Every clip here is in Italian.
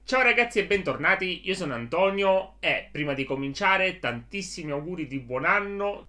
Ciao ragazzi e bentornati, io sono Antonio e prima di cominciare tantissimi auguri di buon anno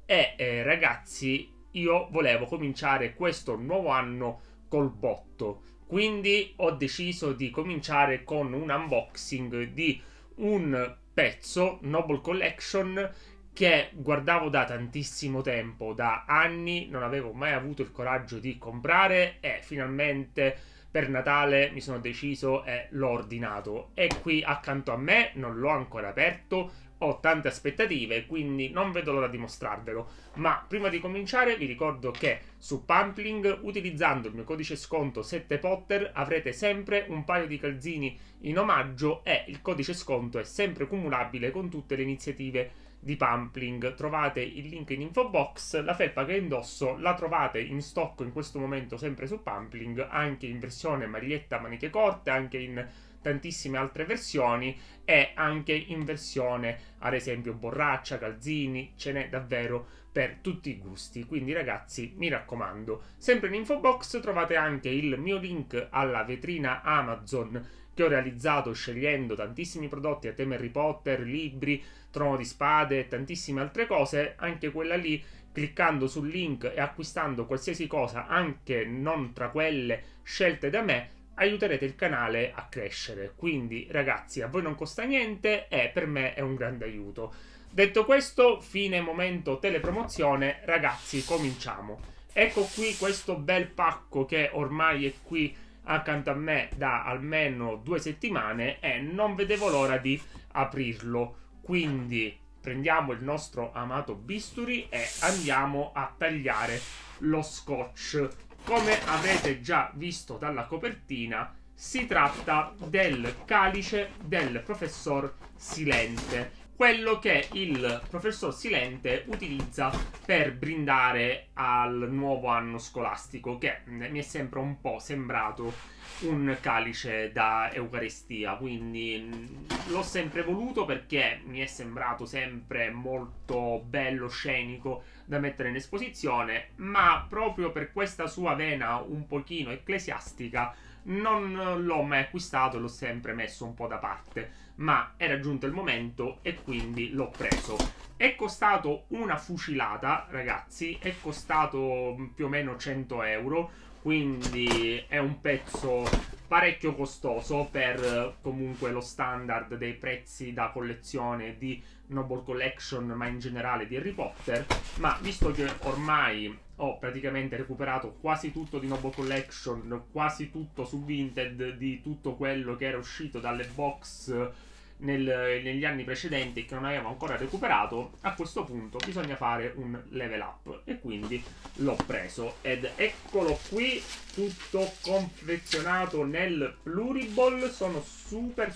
ragazzi, io volevo cominciare questo nuovo anno col botto, quindi ho deciso di cominciare con un unboxing di un pezzo Noble Collection che guardavo da tantissimo tempo, da anni, non avevo mai avuto il coraggio di comprare e finalmente per Natale mi sono deciso e l'ho ordinato. È qui accanto a me, non l'ho ancora aperto, ho tante aspettative, quindi non vedo l'ora di mostrarvelo. Ma prima di cominciare vi ricordo che su Pumpling, utilizzando il mio codice sconto 7Potter, avrete sempre un paio di calzini in omaggio e il codice sconto è sempre cumulabile con tutte le iniziative di Pumpling. Trovate il link in info box. La felpa che indosso la trovate in stock in questo momento sempre su Pumpling, anche in versione maglietta maniche corte, anche in tantissime altre versioni e anche in versione ad esempio borraccia, calzini, ce n'è davvero per tutti i gusti. Quindi ragazzi, mi raccomando, sempre in info box trovate anche il mio link alla vetrina Amazon che ho realizzato scegliendo tantissimi prodotti a tema Harry Potter, libri, Trono di Spade e tantissime altre cose. Anche quella lì, cliccando sul link e acquistando qualsiasi cosa, anche non tra quelle scelte da me, aiuterete il canale a crescere. Quindi ragazzi, a voi non costa niente e per me è un grande aiuto. Detto questo, fine momento telepromozione, ragazzi, cominciamo. Ecco qui questo bel pacco che ormai è qui accanto a me da almeno 2 settimane e non vedevo l'ora di aprirlo. Quindi prendiamo il nostro amato bisturi e andiamo a tagliare lo scotch. Come avrete già visto dalla copertina, si tratta del calice del professor Silente, quello che il professor Silente utilizza per brindare al nuovo anno scolastico, che mi è sempre un po' sembrato un calice da Eucaristia, quindi l'ho sempre voluto perché mi è sembrato sempre molto bello, scenico da mettere in esposizione, ma proprio per questa sua vena un pochino ecclesiastica non l'ho mai acquistato, l'ho sempre messo un po' da parte, ma era giunto il momento e quindi l'ho preso. È costato una fucilata, ragazzi, è costato più o meno 100 euro, quindi è un pezzo parecchio costoso per comunque lo standard dei prezzi da collezione di Noble Collection, ma in generale di Harry Potter. Ma visto che ormai ho praticamente recuperato quasi tutto di Noble Collection, quasi tutto su Vinted di tutto quello che era uscito dalle box negli anni precedenti che non avevo ancora recuperato, a questo punto bisogna fare un level up e quindi l'ho preso ed eccolo qui, tutto confezionato nel Pluriball. Sono super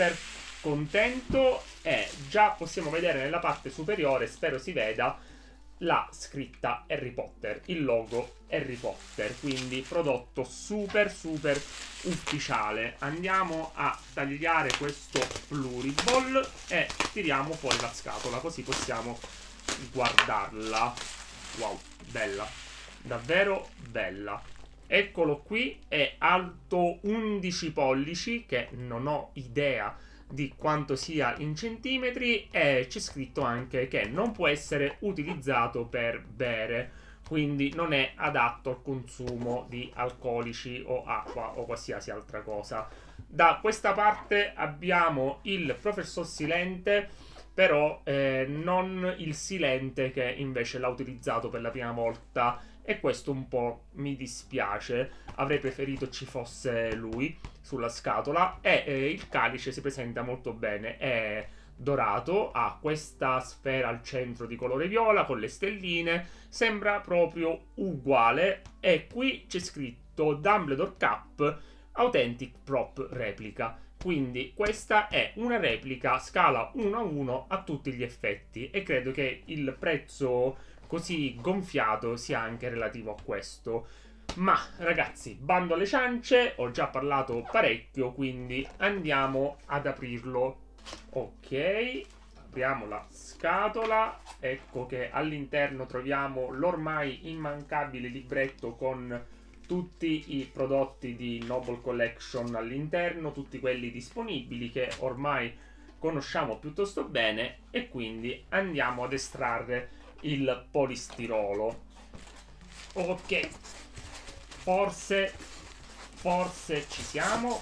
contento e già possiamo vedere nella parte superiore, spero si veda, la scritta Harry Potter, il logo Harry Potter, quindi prodotto super ufficiale. Andiamo a tagliare questo Pluriball e tiriamo fuori la scatola così possiamo guardarla. Wow, bella, davvero bella. Eccolo qui, è alto 11 pollici, che non ho idea di quanto sia in centimetri, e c'è scritto anche che non può essere utilizzato per bere, quindi non è adatto al consumo di alcolici o acqua o qualsiasi altra cosa. Da questa parte abbiamo il professor Silente, però non il Silente che invece l'ha utilizzato per la prima volta, e questo un po' mi dispiace, avrei preferito ci fosse lui sulla scatola. E il calice si presenta molto bene, è dorato, ha questa sfera al centro di colore viola con le stelline, sembra proprio uguale, e qui c'è scritto Dumbledore Cup Authentic Prop Replica. Quindi questa è una replica scala 1:1 a tutti gli effetti, e credo che il prezzo così gonfiato sia anche relativo a questo. Ma ragazzi, bando alle ciance, ho già parlato parecchio, quindi andiamo ad aprirlo. Ok, apriamo la scatola, ecco che all'interno troviamo l'ormai immancabile libretto con tutti i prodotti di Noble Collection all'interno, tutti quelli disponibili che ormai conosciamo piuttosto bene, e quindi andiamo ad estrarre il polistirolo. Ok, forse ci siamo.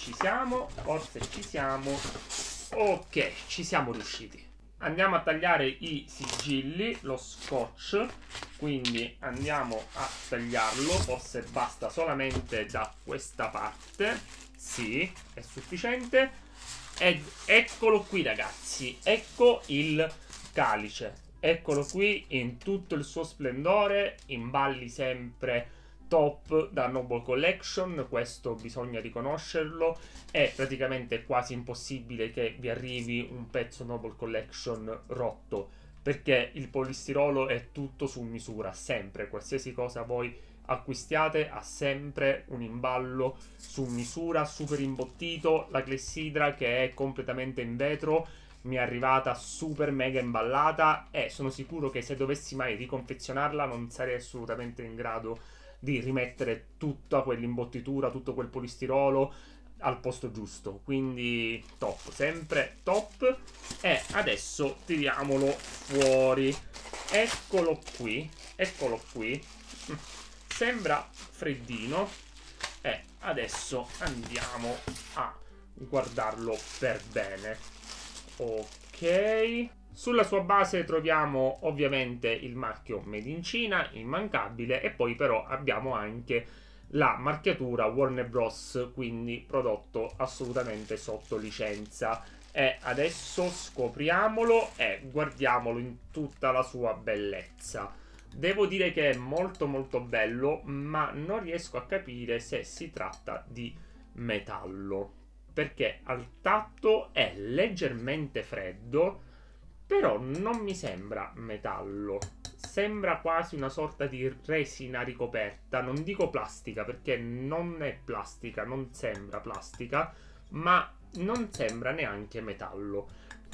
Ok, ci siamo riusciti. Andiamo a tagliare i sigilli, lo scotch, quindi andiamo a tagliarlo. Forse basta solamente da questa parte. Sì, è sufficiente. Ed eccolo qui, ragazzi, ecco il calice. Eccolo qui in tutto il suo splendore, imballi sempre top da Noble Collection, questo bisogna riconoscerlo. È praticamente quasi impossibile che vi arrivi un pezzo Noble Collection rotto, perché il polistirolo è tutto su misura, sempre, qualsiasi cosa voi acquistiate ha sempre un imballo su misura, super imbottito. La clessidra, che è completamente in vetro, mi è arrivata super mega imballata, e sono sicuro che se dovessi mai riconfezionarla non sarei assolutamente in grado di rimettere tutta quell'imbottitura, tutto quel polistirolo al posto giusto. Quindi top, sempre top. E adesso tiriamolo fuori. Eccolo qui, sembra freddino, e adesso andiamo a guardarlo per bene. Ok, sulla sua base troviamo ovviamente il marchio Made in Cina, immancabile, e poi però abbiamo anche la marchiatura Warner Bros, quindi prodotto assolutamente sotto licenza. E adesso scopriamolo e guardiamolo in tutta la sua bellezza. Devo dire che è molto molto bello, ma non riesco a capire se si tratta di metallo, perché al tatto è leggermente freddo, però non mi sembra metallo. Sembra quasi una sorta di resina ricoperta. Non dico plastica, perché non è plastica, non sembra plastica, ma non sembra neanche metallo.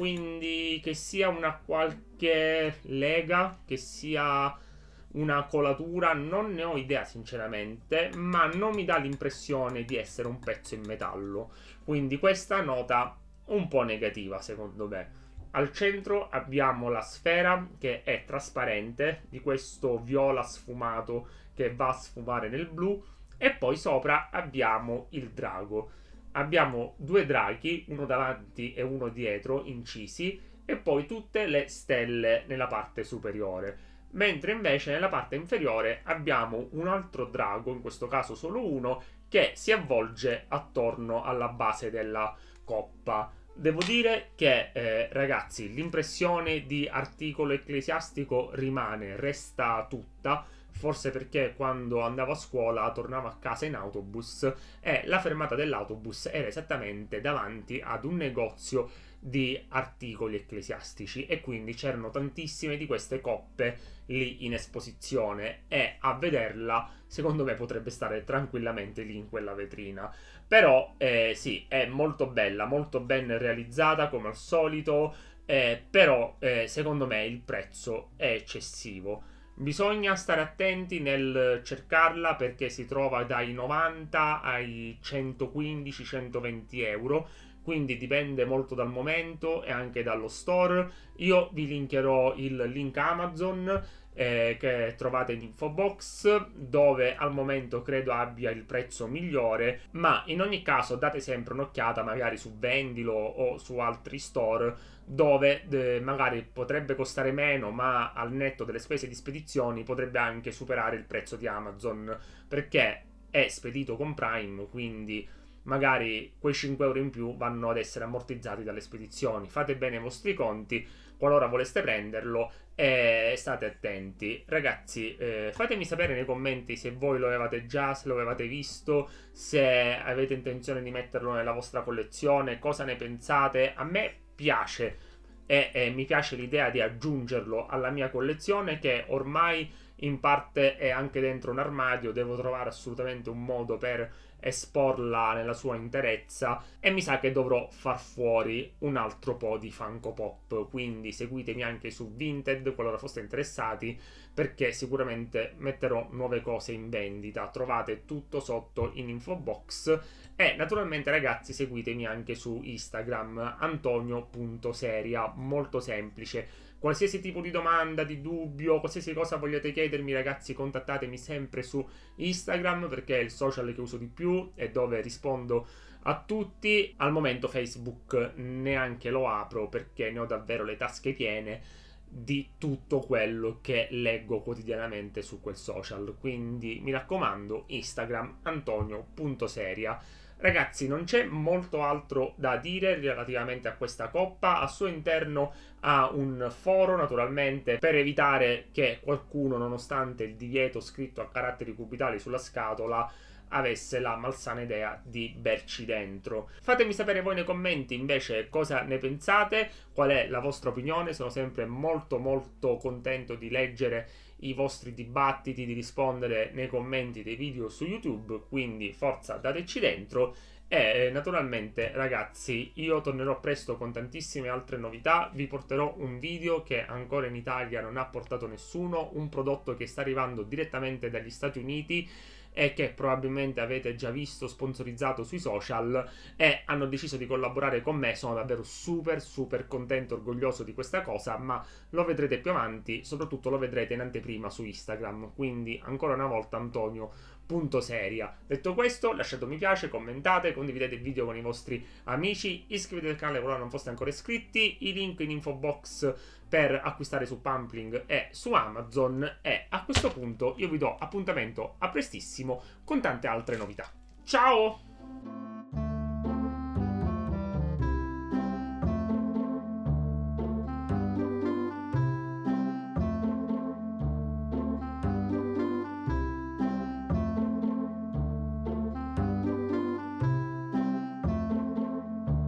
Quindi che sia una qualche lega, che sia una colatura, non ne ho idea sinceramente, ma non mi dà l'impressione di essere un pezzo in metallo. Quindi questa nota un po' negativa secondo me. Al centro abbiamo la sfera, che è trasparente, di questo viola sfumato che va a sfumare nel blu, e poi sopra abbiamo il drago. Abbiamo due draghi, uno davanti e uno dietro, incisi, e poi tutte le stelle nella parte superiore. Mentre invece nella parte inferiore abbiamo un altro drago, in questo caso solo uno, che si avvolge attorno alla base della coppa. Devo dire che, ragazzi, l'impressione di articolo ecclesiastico resta tutta, forse perché quando andavo a scuola tornavo a casa in autobus, e la fermata dell'autobus era esattamente davanti ad un negozio di articoli ecclesiastici, e quindi c'erano tantissime di queste coppe lì in esposizione, e a vederla secondo me potrebbe stare tranquillamente lì in quella vetrina. Però sì, è molto bella, molto ben realizzata come al solito, però secondo me il prezzo è eccessivo. Bisogna stare attenti nel cercarla, perché si trova dai 90 ai 115-120 euro, quindi dipende molto dal momento e anche dallo store. Io vi linkerò il link Amazon che trovate in info box, dove al momento credo abbia il prezzo migliore, ma in ogni caso date sempre un'occhiata magari su Vendilo o su altri store, dove magari potrebbe costare meno, ma al netto delle spese di spedizioni potrebbe anche superare il prezzo di Amazon, perché è spedito con Prime, quindi magari quei 5 euro in più vanno ad essere ammortizzati dalle spedizioni. Fate bene i vostri conti qualora voleste prenderlo, e state attenti. Ragazzi, fatemi sapere nei commenti se voi lo avevate già, se lo avevate visto, se avete intenzione di metterlo nella vostra collezione, cosa ne pensate. A me piace, e mi piace l'idea di aggiungerlo alla mia collezione, che ormai in parte è anche dentro un armadio. Devo trovare assolutamente un modo per esporla nella sua interezza, e mi sa che dovrò far fuori un altro po' di Funko Pop, quindi seguitemi anche su Vinted qualora foste interessati, perché sicuramente metterò nuove cose in vendita. Trovate tutto sotto in info box. E naturalmente, ragazzi, seguitemi anche su Instagram, antonio.seria, molto semplice. Qualsiasi tipo di domanda, di dubbio, qualsiasi cosa vogliate chiedermi, ragazzi, contattatemi sempre su Instagram, perché è il social che uso di più e dove rispondo a tutti. Al momento Facebook neanche lo apro, perché ne ho davvero le tasche piene di tutto quello che leggo quotidianamente su quel social. Quindi mi raccomando, Instagram, antonio.seria. Ragazzi, non c'è molto altro da dire relativamente a questa coppa. Al suo interno ha un foro, naturalmente, per evitare che qualcuno, nonostante il divieto scritto a caratteri cubitali sulla scatola, avesse la malsana idea di berci dentro. Fatemi sapere voi nei commenti invece cosa ne pensate, qual è la vostra opinione. Sono sempre molto contento di leggere i vostri dibattiti, di rispondere nei commenti dei video su YouTube, quindi forza, dateci dentro. E naturalmente, ragazzi, io tornerò presto con tantissime altre novità. Vi porterò un video che ancora in Italia non ha portato nessuno, un prodotto che sta arrivando direttamente dagli Stati Uniti e che probabilmente avete già visto sponsorizzato sui social, e hanno deciso di collaborare con me. Sono davvero super contento e orgoglioso di questa cosa, ma lo vedrete più avanti, soprattutto lo vedrete in anteprima su Instagram. Quindi ancora una volta Antonio.seria. Detto questo, lasciate un mi piace, commentate, condividete il video con i vostri amici, iscrivetevi al canale qualora non foste ancora iscritti, i link in info box per acquistare su Pumpling e su Amazon. E a questo punto io vi do appuntamento a prestissimo con tante altre novità. Ciao!